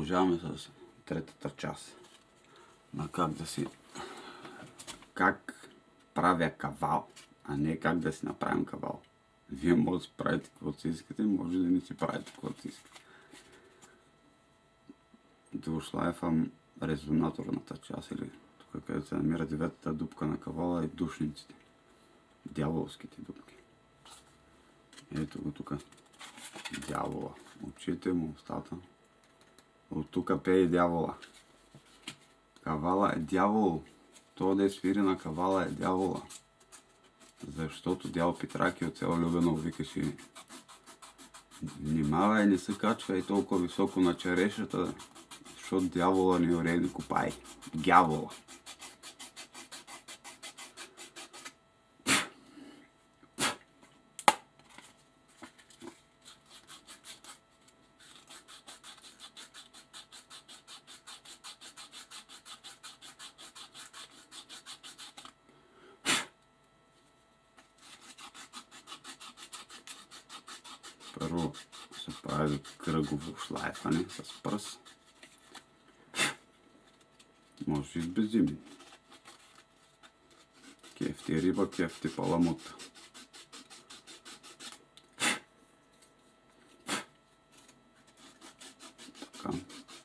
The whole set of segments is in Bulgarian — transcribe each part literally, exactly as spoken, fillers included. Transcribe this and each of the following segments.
Продължаваме с третата част на как да си как правя кавал, а не как да си направим кавал. Вие може да си правите каквото си искате, може да не си правите каквото си искате. Да ушлайфам резонаторната част или тук където се намира деветата дупка на кавала и душниците. Дяволските дупки. Ето го тук. Дявола. Очите му, устата. От тук пее дявола. Кавала е дявол. То да свири на кавала е дявола. Защото дявол Петраки от село Любено викаше: внимавай, не се качвай толкова високо на черешата, защото дявола не оре не копай. Дявола. Първо се прави кръгово шлайфане с пръст. Може и с беззимен. Кефти риба, кефти паламут. Така.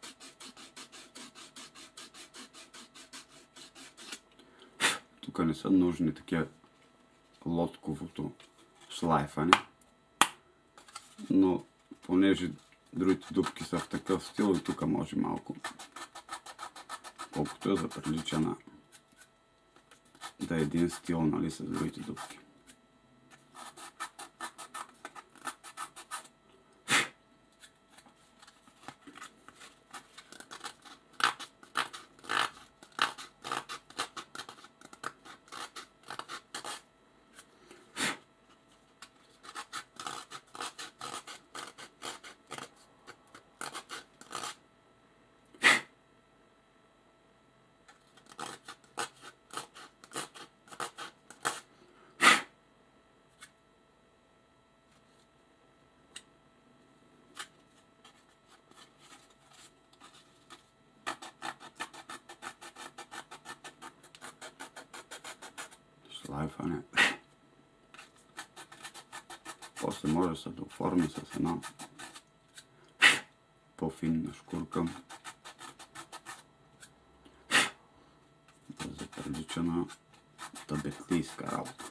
Тук не са нужни такива лодковото шлайфане. Но понеже другите дупки са в такъв стил и тук може малко, колкото е да прилича на да е един стил, нали, с другите дупки. Шлайфане. После може да се дооформи с една по-финна шкурка, да заприлича на табетлийска работа.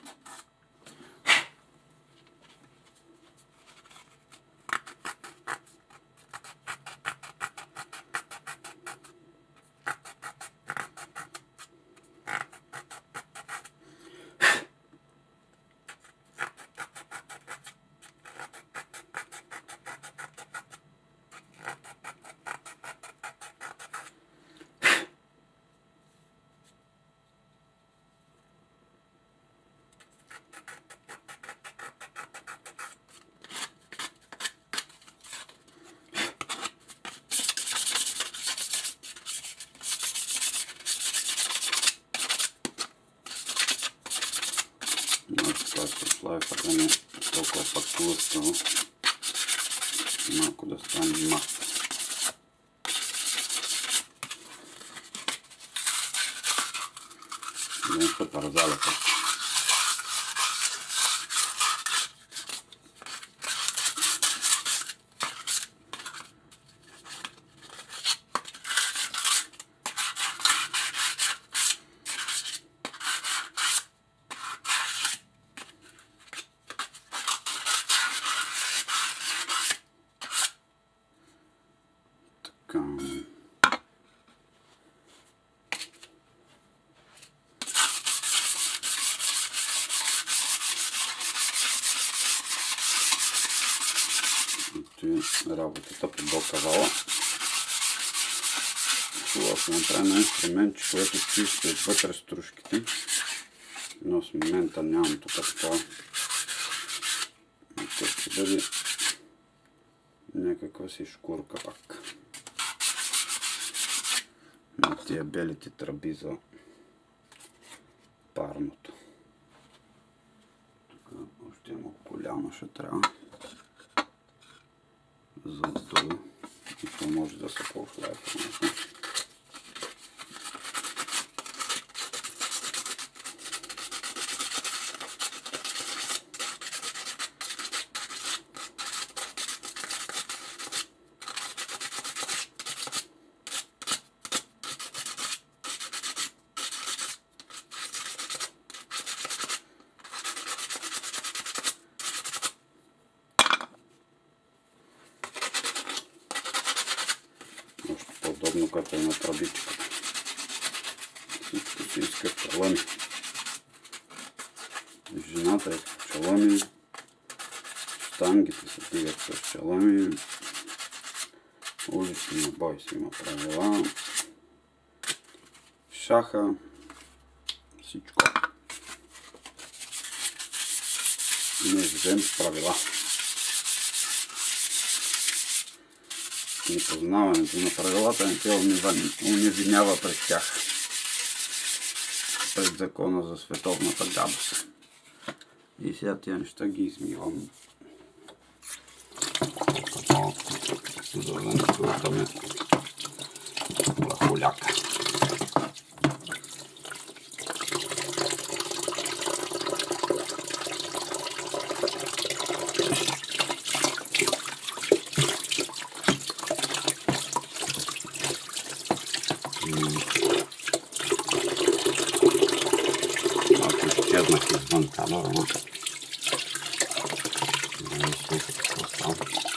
Просто шлайфът да не е толкова пак тлъстава, малко да стане мат. Да не се парзаля пак. Работата по докавала. Това ще направим инструмент, което чисти отвътре стружките, но в момента нямам тук такова. Това ще бъде някаква си шкурка пак на тия белите тръби за парното. Тук още малко голямо ще трябва за отдолу и по може да се поохлади. По-удобно като е на тръбичката. Всичко си иска чалъми. Жената иска чалъми. Штангите се дигат с чалъми. Уличния бой си има правила. Шаха. Всичко. Не живеем с правила. Непознаването на правилата не те уневинява пред тях. Пред закона за световната гадост. И сега тия неща ги измивам. За да не плътаме лахоляка. Малко изчезнах извън кадъра, но не ми слуха какво става.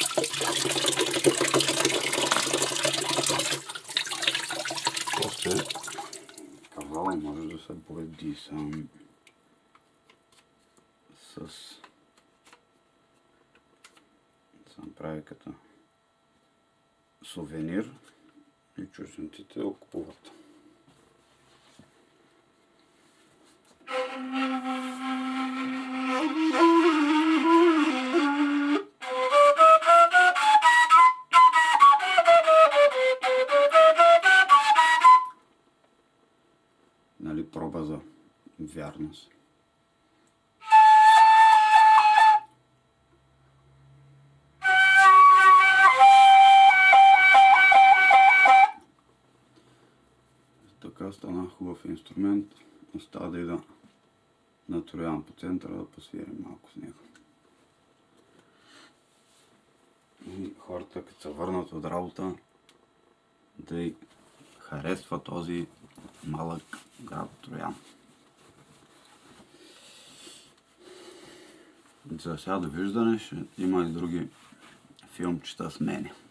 После кавала може да се боеди сам с сам прави като сувенир и чужденците го купуват. Нали, проба за вярност. Така стана хубав инструмент. Остава да и да натроявам по центъра, да посвирим малко с него. И хората, като се върнат от работа, да й харесва този малък град Троян. За сега довиждане, ще има и други филмчета с мене.